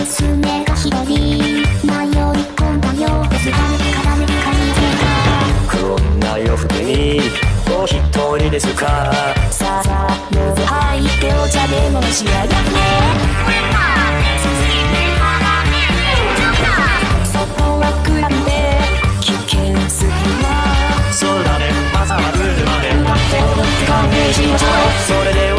娘が一人迷い込んだようですが絡めて借りせかこんな夜更けにお一人ですかさあ水入ってお茶でもし上がって外は暗くて危険すぎます空で朝は来るまで歌って踊って勘弁しましょうそれでは